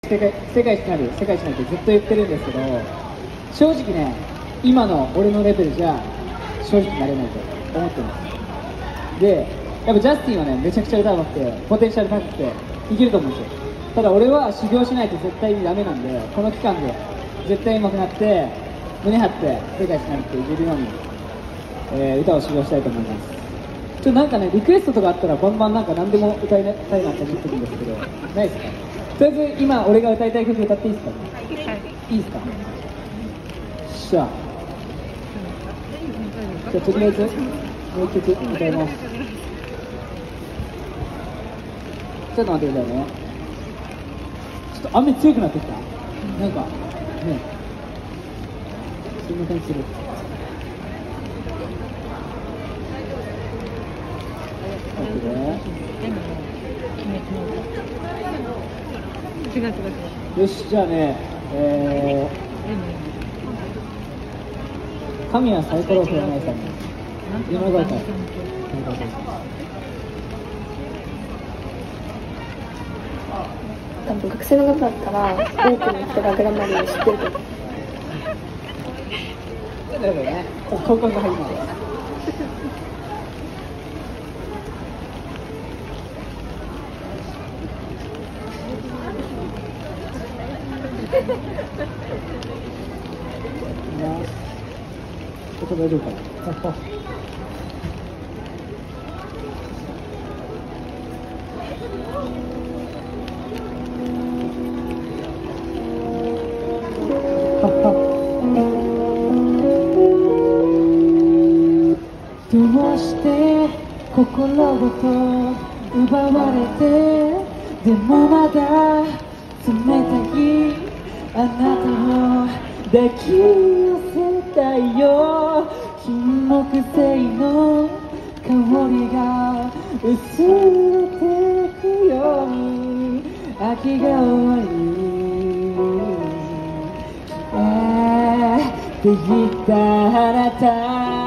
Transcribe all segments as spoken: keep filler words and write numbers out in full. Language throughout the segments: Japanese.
世界世界一になる世界一になるってずっと言ってるんですけど、正直ね今の俺のレベルじゃ正直なれないと思ってます。でやっぱジャスティンはねめちゃくちゃ歌うまくてポテンシャル高くていけると思うんですよ。ただ俺は修行しないと絶対にダメなんで、この期間で絶対上手くなって胸張って世界一になるって言えるように、えー、歌を修行したいと思います。ちょっとなんかねリクエストとかあったらバンバンなんか何でも歌いたいなって思ってるんですけど、ないですか？とりあえず今俺が歌いたい曲歌っていいですか？はい、いいですか？じゃあじゃあとりあえずもう一曲歌います。ちょっと待ってくださいね。ちょっと雨強くなってきた。なんかねそんな感じする。 違う違う違う。 よし、じゃあね、えー、神谷サイコロフラナイさんに今声から多分学生の方だったら多くの人がグラマリーを知ってると思う。 だからね、高校が入ります。ちょっと大丈夫かな。どうして心ごと奪われて、でもまだ冷たいあなたを抱き寄せたいよ。金木犀の香りが薄れてくように秋が終わり消えていったあなた、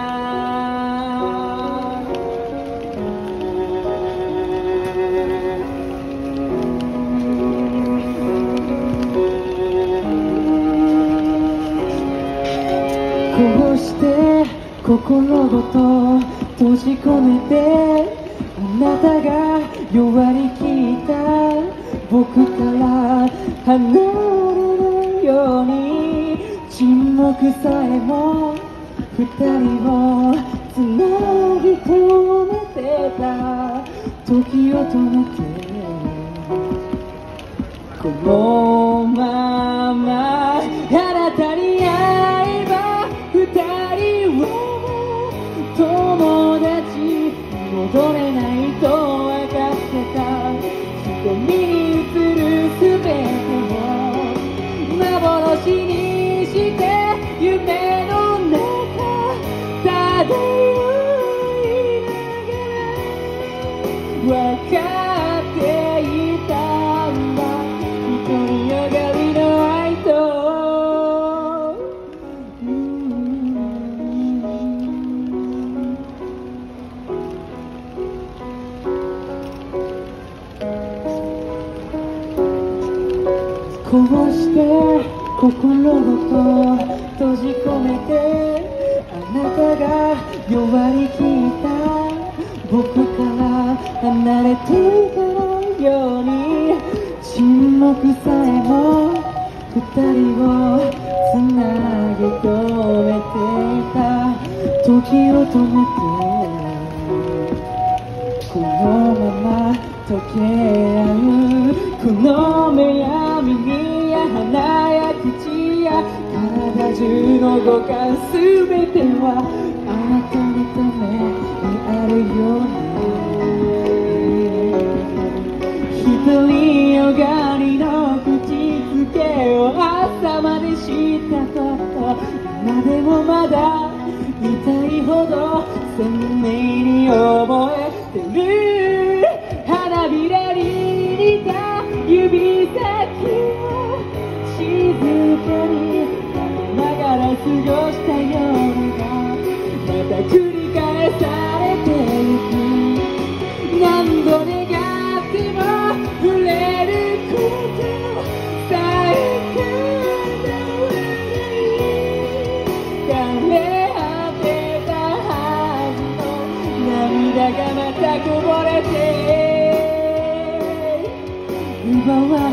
こうして心ごと閉じ込めて、あなたが弱りきった僕から離れないように、沈黙さえも二人をつなぎ止めてた時を止めて、このままあなたに会えば二人を友達戻れないと分かってた。瞳に映るすべてを幻にして夢の中漂いながら分かっていたんだ、独りよがりの愛とこうして心ごと閉じ込めて、あなたが弱りきった僕から離れていかないように、沈黙さえも二人をつなぎ止めていた時を止めて、このまま溶け合うこの目や耳や鼻や口や体中の五感すべてはあなたのためにあるように、独りよがりの口づけを朝までしたこと今でもまだ痛いほど鮮明に覚えてる。花びらに似た指先を静かに撫でながら過ごした夜がまた繰り返されてゆく。何度願っても触れること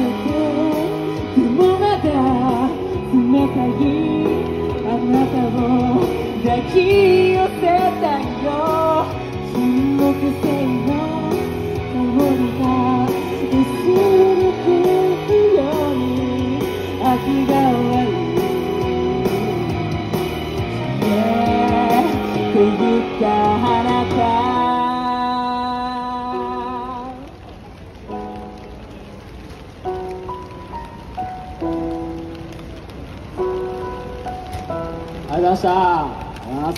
てでもまだ冷たいあなたを抱き寄せたいよ沈黙性の香りが薄れていくように秋が終わるって言ったあなたありがとうございました。ありがとうございます。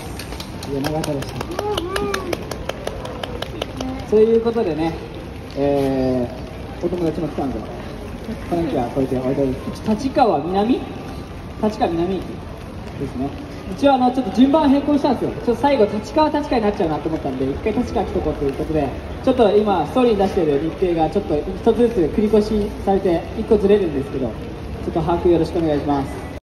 いや、長かったでした。ということでね、えー、お友達も来たんで、この日はこれで終わりです。立川南立川南駅ですね。一応あの、ちょっと順番変更したんですよ。ちょっと最後、立川立川になっちゃうなと思ったんで、一回立川来とこうということで、ちょっと今、ストーリーに出している日程がちょっと一つずつ繰り越しされて、一個ずれるんですけど、ちょっと把握よろしくお願いします。